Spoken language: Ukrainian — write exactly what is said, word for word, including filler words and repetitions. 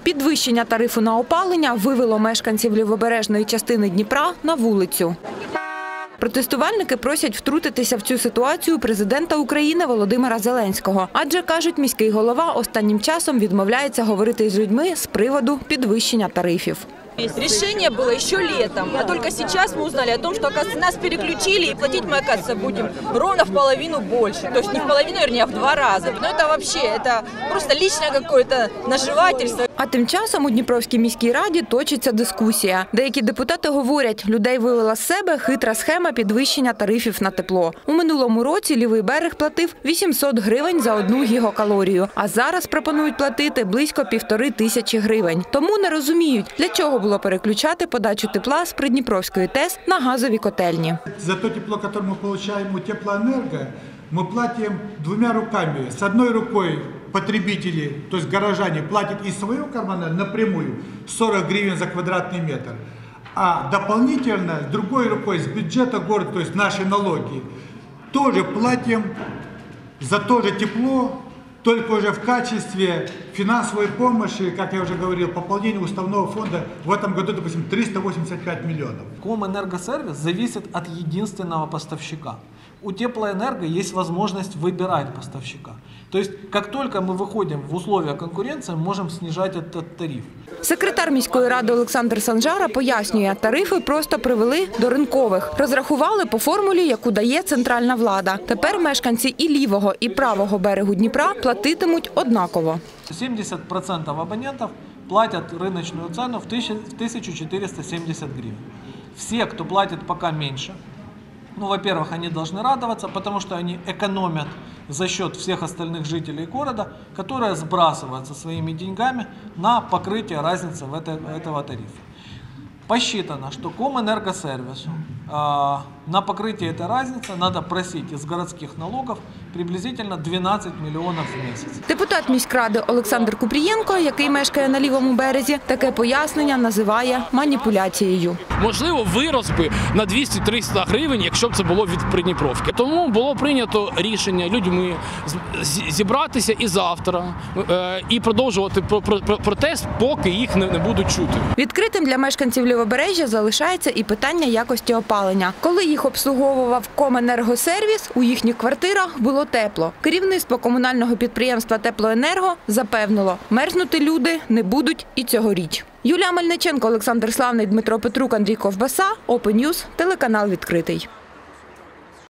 Підвищення тарифу на опалення вивело мешканців лівобережної частини Дніпра на вулицю. Протестувальники просять втрутитися в цю ситуацію президента України Володимира Зеленського. Адже, кажуть, міський голова останнім часом відмовляється говорити з людьми з приводу підвищення тарифів. Решение было еще летом, а только сейчас мы узнали о том, что, оказывается, нас переключили, и платить мы, оказывается, будем ровно в половину больше. То есть не в половину, вернее, а в два раза. Но это вообще, это просто личное какое-то наживательство. А тим часом у Дніпровській міській раді точиться дискусія. Деякі депутати говорять, людей вивела з себе хитра схема підвищення тарифів на тепло. У минулому році лівий берег платив вісімсот гривень за одну гігакалорію, а зараз пропонують платити близько півтори тисячі гривень. Тому не розуміють, для чого було переключати подачу тепла з Придніпровської ТЕС на газові котельні. За то тепло, яке ми отримуємо у теплоенерго, ми платимо двома руками. З однією рукою потребители, то есть горожане, платят из своего кармана напрямую сорок гривен за квадратный метр, а дополнительно с другой рукой с бюджета города, то есть наши налоги, тоже платим за то же тепло, только уже в качестве финансовой помощи, как я уже говорил, пополнение уставного фонда в этом году, допустим, триста восемьдесят пять миллионов. Комэнергосервис зависит от единственного поставщика. У теплоэнерго есть возможность выбирать поставщика. То есть, как только мы выходим в условия конкуренции, мы можем снижать этот тариф. Секретар міської ради Олександр Санжара пояснює, тарифи просто привели до ринкових. Розрахували по формулі, яку дає центральна влада. Тепер мешканці і лівого, і правого берегу Дніпра платитимуть однаково. сімдесят відсотків абонентів платять риночну ціну в тисячу чотириста сімдесят гривень. Все, кто платит пока меньше, ну, во-первых, они должны радоваться, потому что они экономят за счет всех остальных жителей города, которые сбрасываются своими деньгами на покрытие разницы в это, этого тарифа. Посчитано, что Комэнергосервису э, на покрытие этой разницы надо просить из городских налогов приблизительно дванадцять мільйонів в місяць. Депутат міськради Олександр Купрієнко, який мешкає на лівому березі, таке пояснення називає маніпуляцією. Можливо, вирос би на двісті-триста гривень, якщо б це було від Придніпровки. Тому було прийнято рішення людьми зібратися і завтра, і продовжувати протест, поки їх не будуть чути. Відкритим для мешканців Лівобережжя залишається і питання якості опалення. Коли їх обслуговував Комэнергосервіс, у їхніх квартирах було тепло. Керівництво комунального підприємства «Теплоенерго» запевнило, мерзнути люди не будуть і цьогоріч. Юлія Мельниченко, Олександр Славний, Дмитро Петрук, Андрій Ковбаса, Open News, телеканал «Відкритий».